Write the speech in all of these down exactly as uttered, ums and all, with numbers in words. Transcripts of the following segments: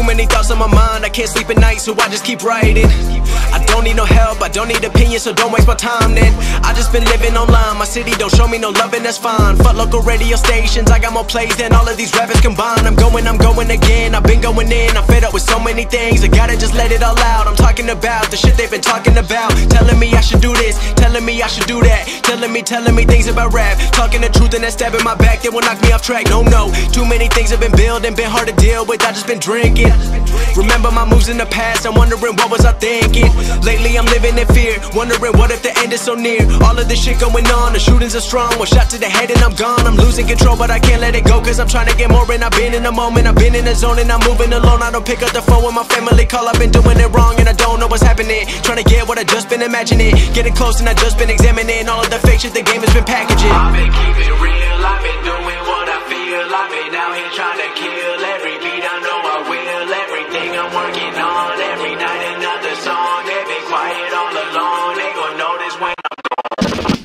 many thoughts on my mind, I can't sleep at night, so I just keep writing. I don't need no help, I don't need opinions, so don't waste my time then. I just been living online, my city don't show me no love and that's fine. Fuck local radio stations, I got more plays than all of these rappers combined. I'm going, I'm going again, I've been going in, I'm fed up with so many things, I gotta just let it all out. I'm talking about the shit they've been talking about, telling me I should do this, telling me I should do that, telling me, telling me things about rap, talking the truth and that stab in my back, they will knock me off track. No, no, too many things have been building, been hard to deal with, I just been drinking. Remember my moves in the past, I'm wondering what was I thinking. Lately I'm living in fear, wondering what if the end is so near. All of this shit going on, the shootings are strong, one shot to the head and I'm gone. I'm losing control but I can't let it go, cause I'm trying to get more. And I've been in the moment, I've been in the zone, and I'm moving alone. I don't pick up the phone when my family call, I've been doing it wrong and I don't know what's happening. Trying to get what I just been imagining, getting close and I just been examining all of the fake shit the game has been packaging. I've been keeping it real, I've been doing what I feel, I've been out here trying to kill every beat, I know I will. Everything I'm working on, every night another song. They've been quiet all along, they gon' notice when I'm gone.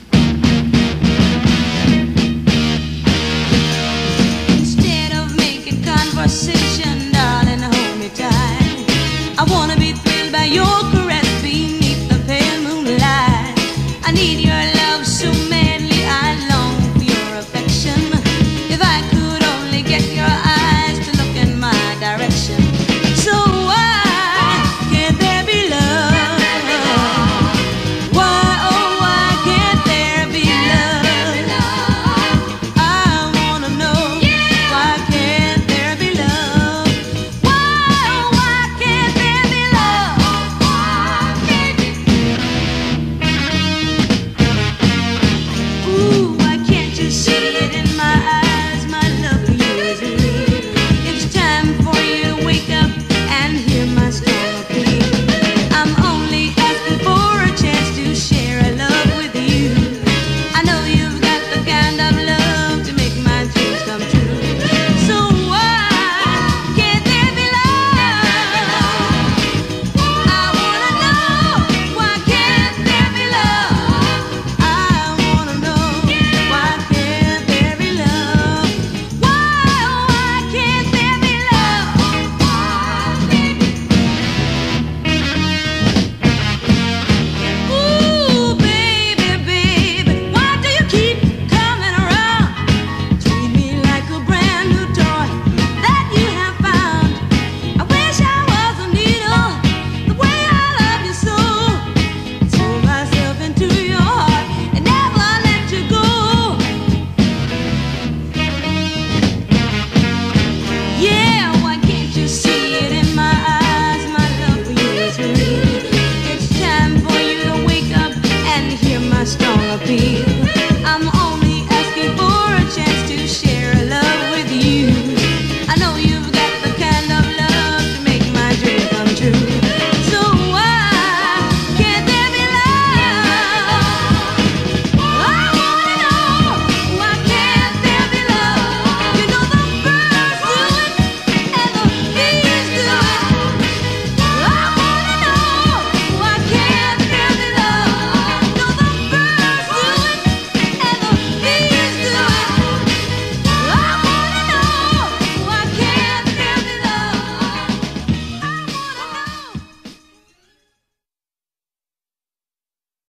Instead of making conversation, darling, hold me tight. I wanna